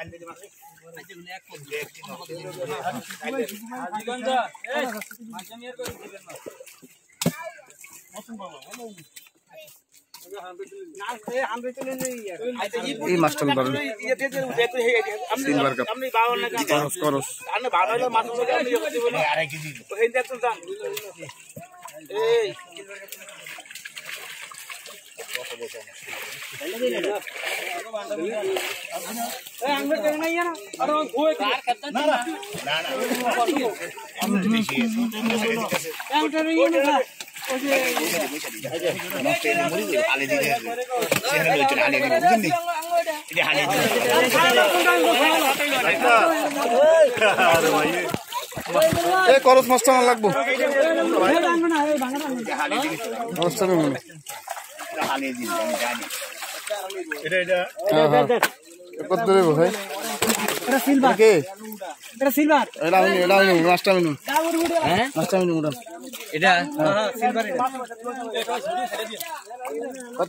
এই মাছটা বারণ সিলভার কাপ করস করস করস মাছটা আমার লাগবো কত দেবো ভাই মাছটা মিনু মাছটা মিনু এটা কত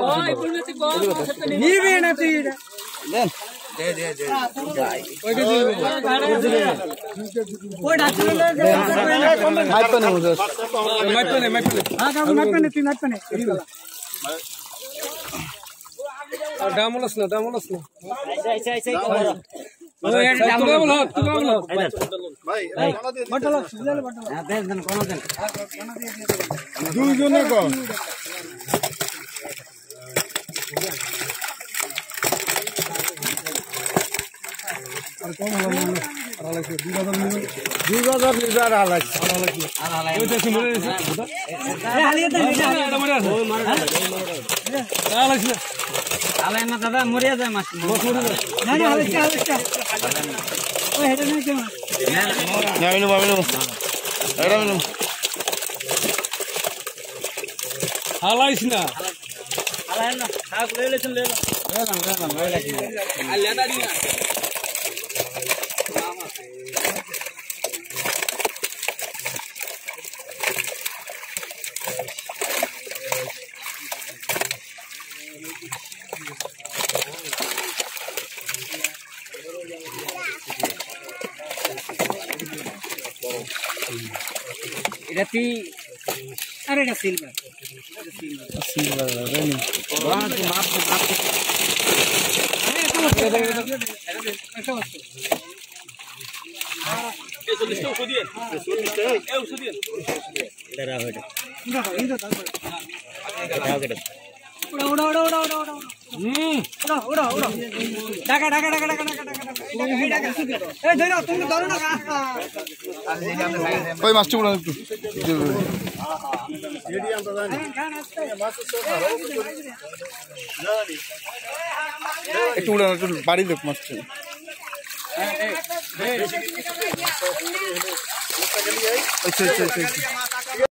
দামলস না দুইজনে কম দাদা মরিয়া যায় মাছ হালাইস না এটা তুই আরে এটা সিলভার ওই মাছটা উড়ান একটু উড়ান একটু বাড়ি লোক মাছটা আচ্ছা